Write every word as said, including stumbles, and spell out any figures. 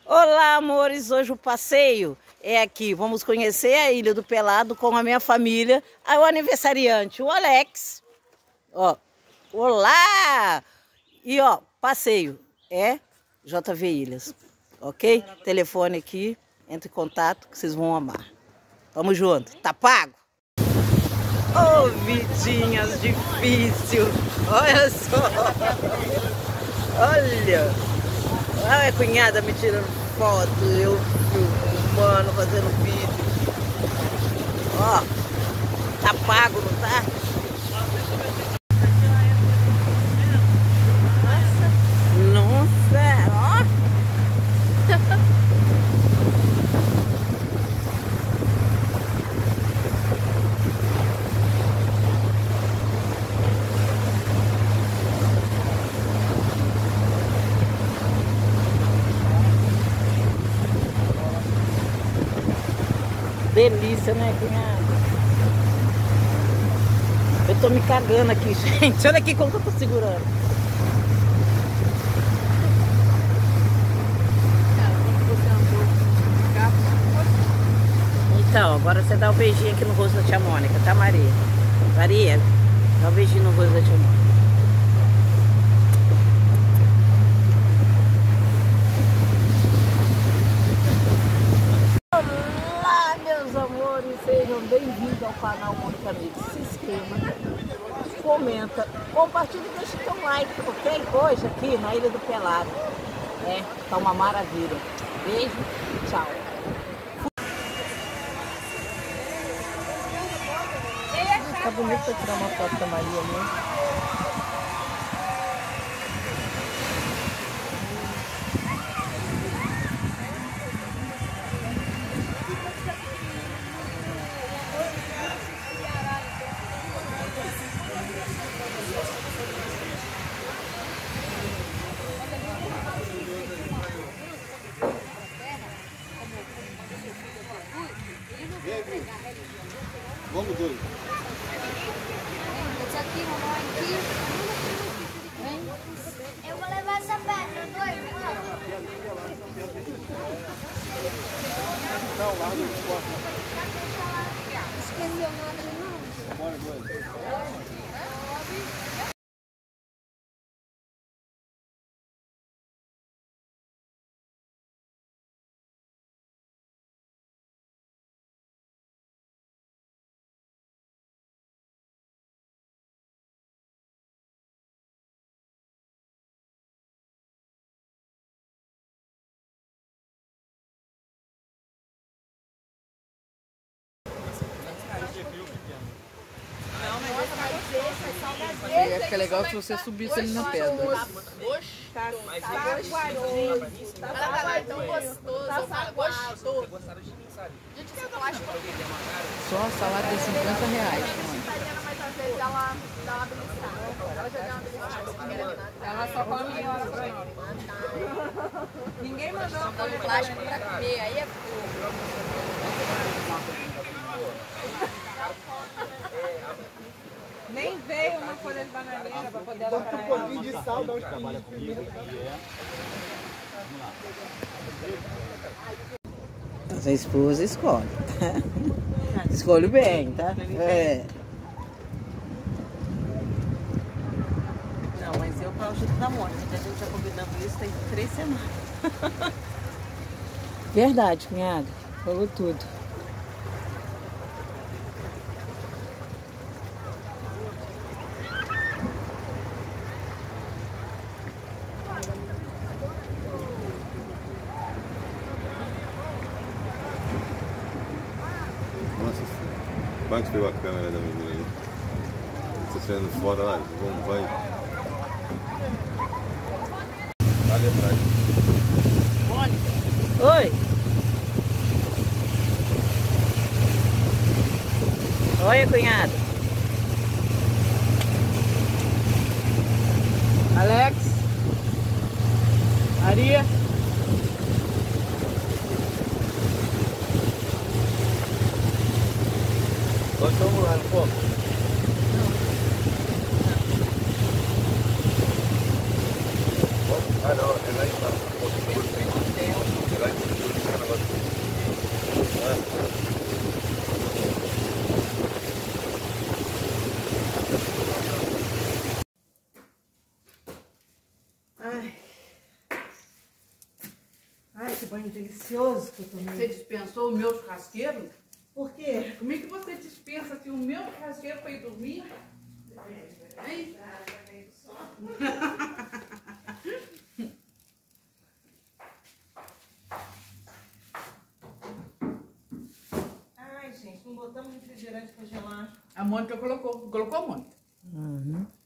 Olá, amores! Hoje o passeio é aqui. Vamos conhecer a Ilha do Pelado com a minha família. Aí o aniversariante, o Alex. Ó, olá! E ó, passeio é J V Ilhas, ok? Telefone aqui, entre em contato que vocês vão amar. Tamo junto, tá pago? Ô, oh, vidinhas difícil! Olha só! Olha! Olha a cunhada me tirando foto, eu filmando, fazendo vídeo. Ó, tá pago, não tá? Nossa, ó. Delícia, né, cunhada? Eu tô me cagando aqui, gente. Olha aqui como que eu tô segurando. Então, agora você dá um beijinho aqui no rosto da tia Mônica, tá, Maria? Maria, dá um beijinho no rosto da tia Mônica. Sejam bem-vindos ao canal Mônica Mix. Se inscreva, comenta, compartilha e deixa seu like, ok? Hoje aqui na Ilha do Pelado. É, tá uma maravilha. Beijo, tchau. Tá bonito pra tirar uma foto da Maria, né? Vamos dois. Esse aqui, mamãe, aqui. Eu vou levar essa pedra, dois, Não, lá no esporte. esqueceu nada, não? Bora, bora. Ia ficar legal se você subisse ali na pedra. Tá saguaroso. Tá tão gostoso. Tá gostoso. Gente, você pode Só a salada é cinquenta reais. mas às vezes ela dá uma beliscada. Ela já deu uma beliscada. Ela só come meia hora pra nós. Ninguém mandou uma Come plástico pra comer, aí é Nem veio uma folha de bananeira pra poder Bota um pouquinho de sal, dá uns trabalha comigo. A esposa escolhe, tá? Escolhe bem, tá? É. Não, mas eu para o Chute da Mônica, que a gente já combinando isso tem três semanas. Verdade, cunhada. Falou tudo. Nossa, vai que pegou a câmera da menina aí. Você tirando fora lá, vamos, vai. Ali atrás. Oi. Oi, cunhada. Alex. Maria. Nós estamos lá, pô. Ah, não, é lá embaixo. É lá esse banho delicioso que eu tomei. Você dispensou o meu churrasqueiro? Por quê? Como é que você dispensa se o meu churrasqueiro foi dormir? Hein? Ai, gente, não botamos refrigerante pra gelar. A Mônica colocou. Colocou a Mônica. Uhum.